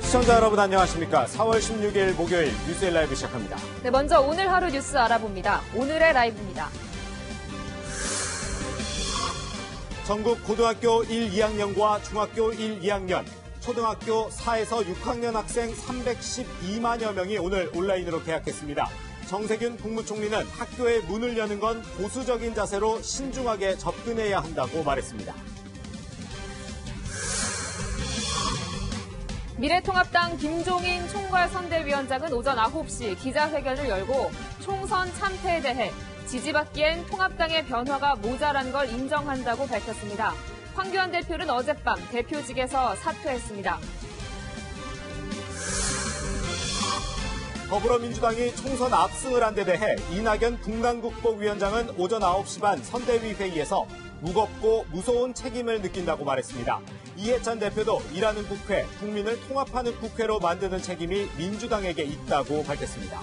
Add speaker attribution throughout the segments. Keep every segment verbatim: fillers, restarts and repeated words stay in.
Speaker 1: 시청자 여러분 안녕하십니까. 사월 십육일 목요일 뉴스일 라이브 시작합니다.
Speaker 2: 네, 먼저 오늘 하루 뉴스 알아봅니다. 오늘의 라이브입니다.
Speaker 1: 전국 고등학교 일, 이학년과 중학교 일, 이학년, 초등학교 사에서 육 학년 학생 삼백십이만여 명이 오늘 온라인으로 개학했습니다. 정세균 국무총리는 학교의 문을 여는 건 보수적인 자세로 신중하게 접근해야 한다고 말했습니다.
Speaker 2: 미래통합당 김종인 총괄선대위원장은 오전 아홉 시 기자회견을 열고 총선 참패에 대해 지지받기엔 통합당의 변화가 모자란 걸 인정한다고 밝혔습니다. 황교안 대표는 어젯밤 대표직에서 사퇴했습니다.
Speaker 1: 더불어민주당이 총선 압승을 한 데 대해 이낙연 분당국복위원장은 오전 아홉 시 반 선대위 회의에서 무겁고 무서운 책임을 느낀다고 말했습니다. 이해찬 대표도 일하는 국회, 국민을 통합하는 국회로 만드는 책임이 민주당에게 있다고 밝혔습니다.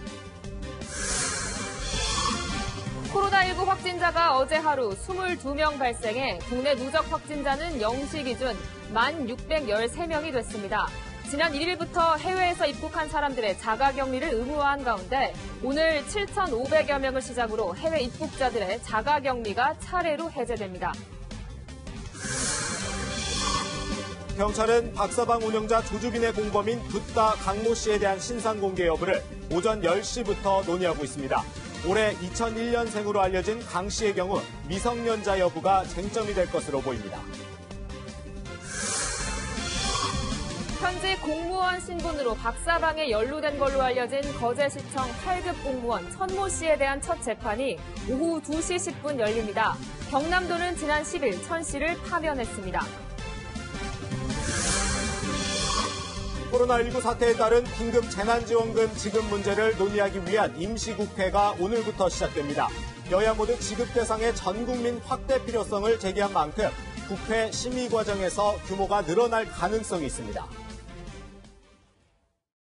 Speaker 2: 코로나십구 확진자가 어제 하루 이십이 명 발생해 국내 누적 확진자는 영 시 기준 만 육백십삼 명이 됐습니다. 지난 일 일부터 해외에서 입국한 사람들의 자가격리를 의무화한 가운데 오늘 칠천오백여 명을 시작으로 해외 입국자들의 자가격리가 차례로 해제됩니다.
Speaker 1: 경찰은 박사방 운영자 조주빈의 공범인 붓다 강모 씨에 대한 신상 공개 여부를 오전 열 시부터 논의하고 있습니다. 올해 이천일 년생으로 알려진 강 씨의 경우 미성년자 여부가 쟁점이 될 것으로 보입니다.
Speaker 2: 현재 공무원 신분으로 박사방에 연루된 걸로 알려진 거제시청 팔 급 공무원 천모 씨에 대한 첫 재판이 오후 두 시 십 분 열립니다. 경남도는 지난 십 일 천 씨를 파면했습니다.
Speaker 1: 코로나십구 사태에 따른 긴급 재난지원금 지급 문제를 논의하기 위한 임시국회가 오늘부터 시작됩니다. 여야 모두 지급 대상의 전국민 확대 필요성을 제기한 만큼 국회 심의 과정에서 규모가 늘어날 가능성이 있습니다.